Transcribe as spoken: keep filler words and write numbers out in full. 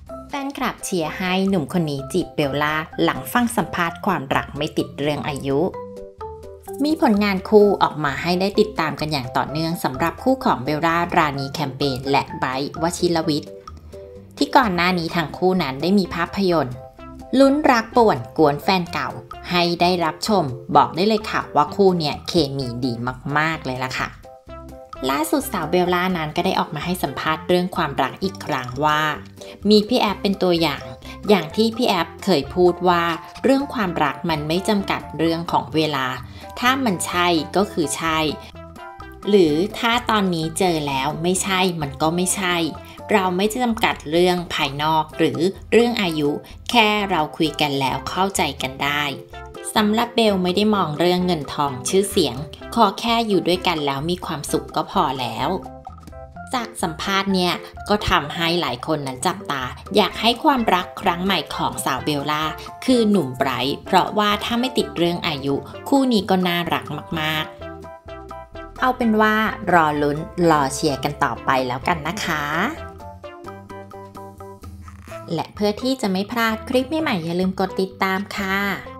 แฟนคลับเชียร์ให้หนุ่มคนนี้จีบเบลล่าหลังฟังสัมภาษณ์ความรักไม่ติดเรื่องอายุ มีผลงานคู่ออกมาให้ได้ติดตามกันอย่างต่อเนื่องสำหรับคู่ของเบลล่ารานีแคมเปญและไบรท์วชิรวิทย์ที่ก่อนหน้านี้ทั้งคู่นั้นได้มีภาพยนตร์ลุ้นรักป่วนกวนแฟนเก่าให้ได้รับชมบอกได้เลยค่ะว่าคู่เนี่ยเคมีดีมากๆเลยล่ะค่ะล่าสุดสาวเบลล่านั้นก็ได้ออกมาให้สัมภาษณ์เรื่องความรักอีกครั้งว่ามีพี่แอฟเป็นตัวอย่างอย่างที่พี่แอฟเคยพูดว่าเรื่องความรักมันไม่จำกัดเรื่องของเวลาถ้ามันใช่ก็คือใช่หรือถ้าตอนนี้เจอแล้วไม่ใช่มันก็ไม่ใช่เราไม่จำกัดเรื่องภายนอกหรือเรื่องอายุแค่เราคุยกันแล้วเข้าใจกันได้สำหรับเบลไม่ได้มองเรื่องเงินทองชื่อเสียงขอแค่อยู่ด้วยกันแล้วมีความสุขก็พอแล้วจากสัมภาษณ์เนี่ยก็ทำให้หลายคนนั้นจับตาอยากให้ความรักครั้งใหม่ของสาวเบลล่าคือหนุ่มไบรท์เพราะว่าถ้าไม่ติดเรื่องอายุคู่นี้ก็น่ารักมากๆเอาเป็นว่ารอลุ้นรอเชียร์กันต่อไปแล้วกันนะคะและเพื่อที่จะไม่พลาดคลิปใหม่ๆอย่าลืมกดติดตามค่ะ